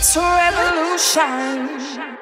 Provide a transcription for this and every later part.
It's a revolution.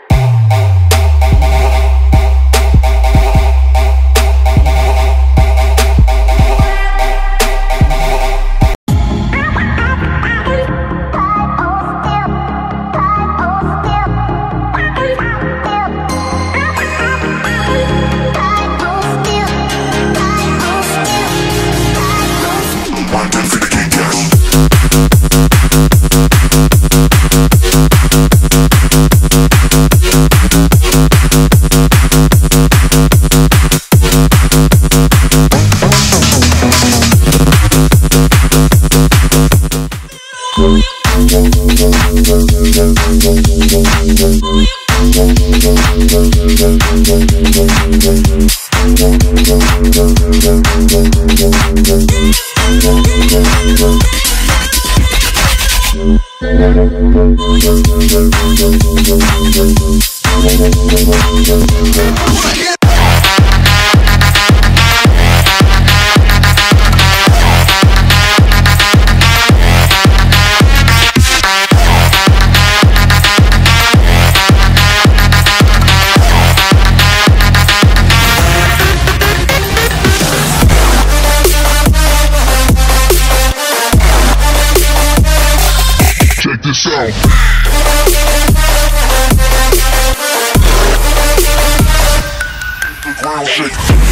Check this out. The ground shake.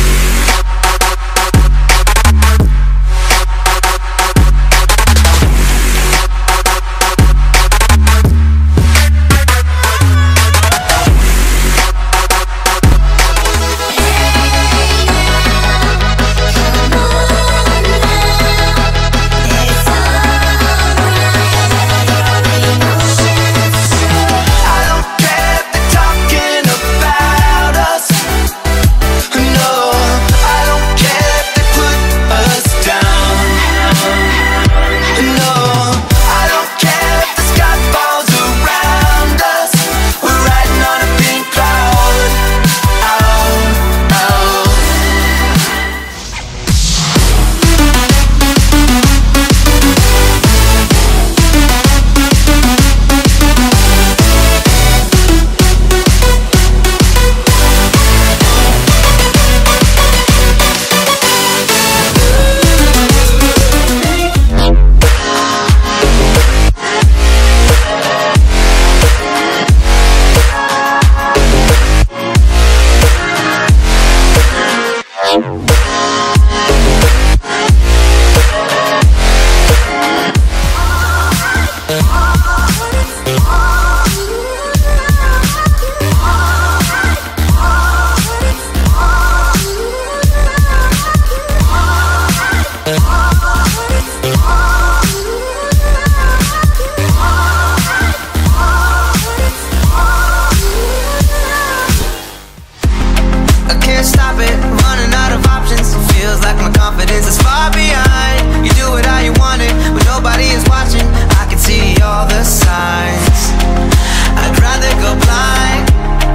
Stop it, running out of options. Feels like my confidence is far behind. You do it how you want it, but nobody is watching. I can see all the signs. I'd rather go blind.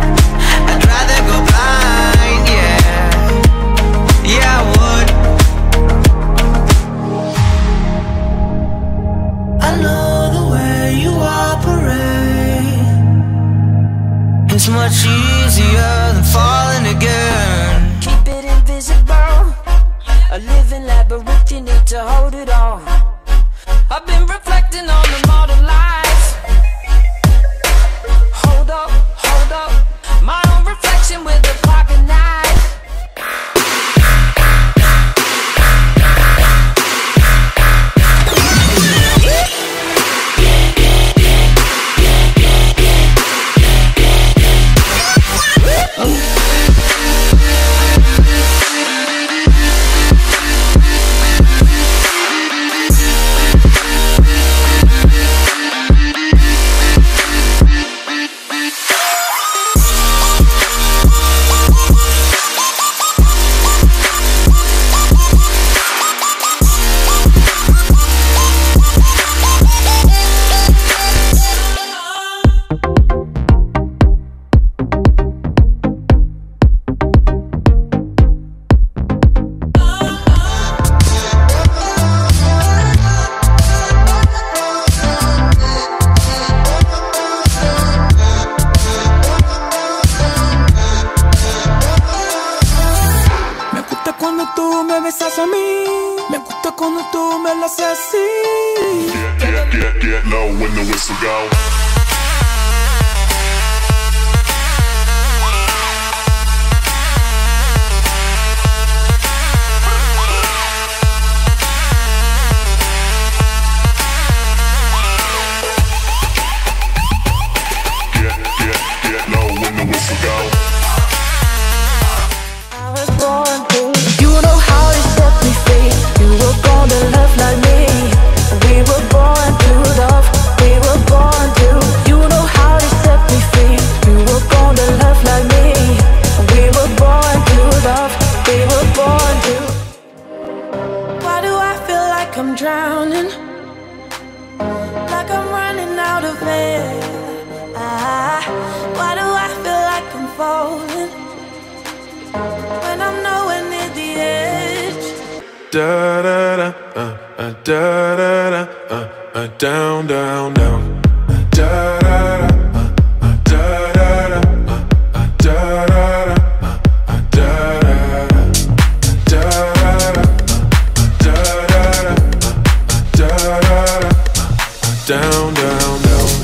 I'd rather go blind, yeah. Yeah, I would. I know the way you operate. It's much easier than falling again. Keep it invisible, a living labyrinth, you need to hold it all. I've been reflecting on the modern life. Hold up, my own reflection with a pocket knife. besas a mí. Me gusta cuando tú me lo haces así. Get low when the whistle go. Get low when the whistle go. I was born to, you know how to set me free. You were born to love like me. We were born to love. We were born to, you know how to set me free. You were born to love like me. We were born to love. We were born to. Why do I feel like I'm drowning? Like I'm running out of air. Why do I feel like I'm falling when I'm nowhere near the edge? Da da da, da da da, down, down, down. Da da da, da da da, da da da, da da da, da da da, down, down, down.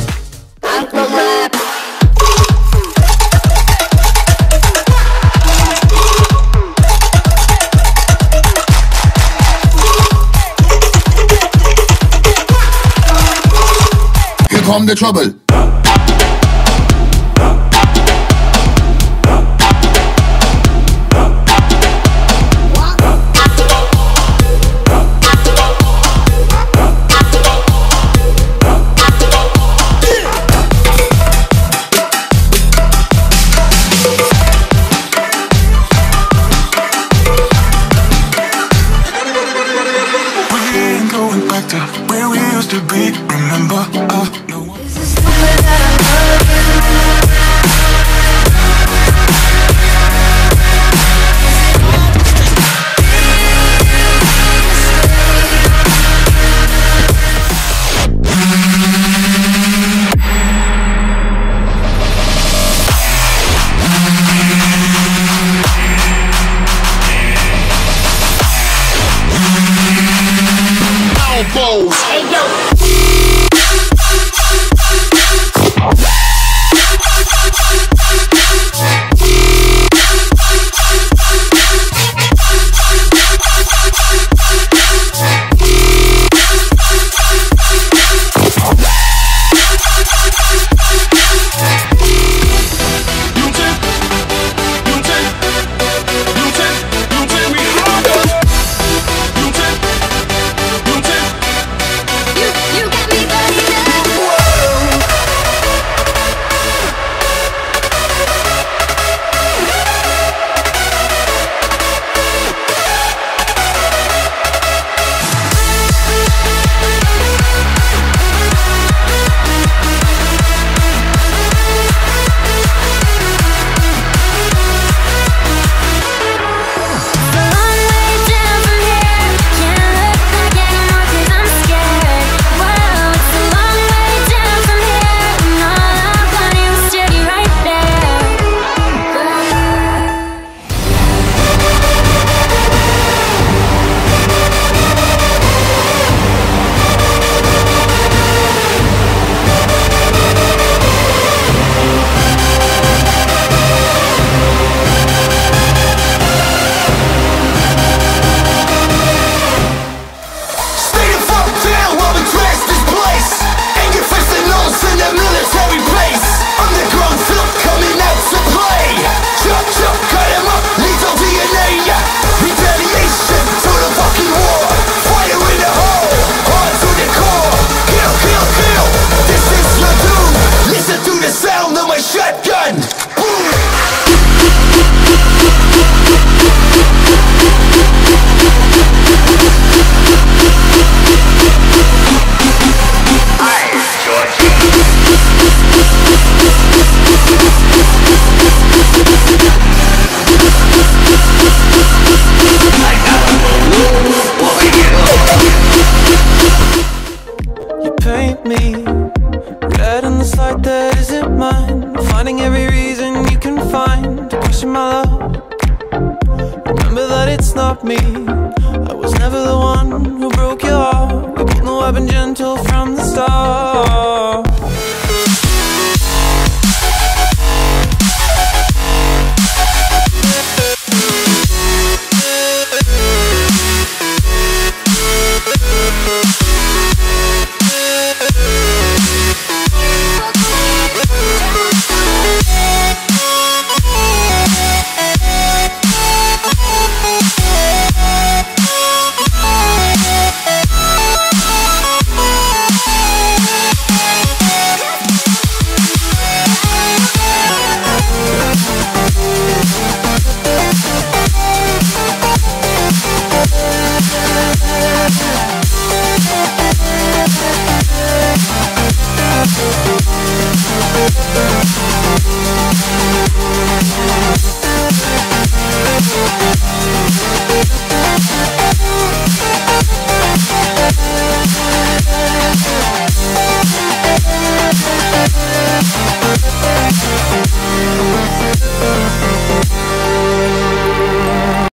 Here come the trouble. We ain't going back to where we used to be. Remember, no one. Is this the way that I love you? Elbows. Hey yo. You got me burning up. The long way down from here. Can't look back anymore 'cause I'm scared. Whoa, it's a long way down from here. And all I wanted was to be right there. Stay the fuck down while we trash this place. And your fists and nose in the military place. Underground filth coming out to play. Chop, chop, cut him up, lethal DNA. Retaliation to the fucking war. Fire in the hole, hard to the core. Kill, kill, kill, this is your doom. Listen to the sound of my shotgun. Boom. You paint me red in this light that isn't mine. Finding every reason you can find to question my love. Remember that it's not me. told from the start.